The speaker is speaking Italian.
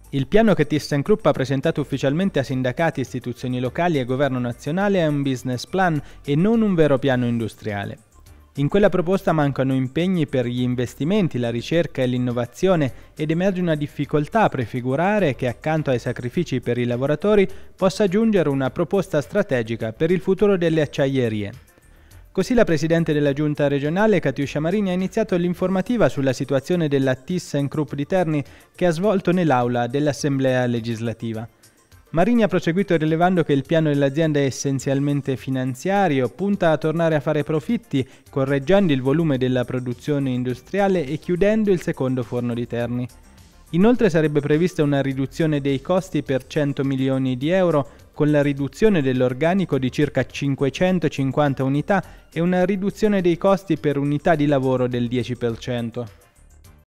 Il piano che ThyssenKrupp ha presentato ufficialmente a sindacati, istituzioni locali e governo nazionale è un business plan e non un vero piano industriale. In quella proposta mancano impegni per gli investimenti, la ricerca e l'innovazione ed emerge una difficoltà a prefigurare che accanto ai sacrifici per i lavoratori possa giungere una proposta strategica per il futuro delle acciaierie. Così la Presidente della Giunta regionale, Katiuscia Marini, ha iniziato l'informativa sulla situazione della ThyssenKrupp di Terni che ha svolto nell'aula dell'Assemblea legislativa. Marini ha proseguito rilevando che il piano dell'azienda è essenzialmente finanziario, punta a tornare a fare profitti, correggendo il volume della produzione industriale e chiudendo il secondo forno di Terni. Inoltre sarebbe prevista una riduzione dei costi per 100 milioni di euro, con la riduzione dell'organico di circa 550 unità e una riduzione dei costi per unità di lavoro del 10%.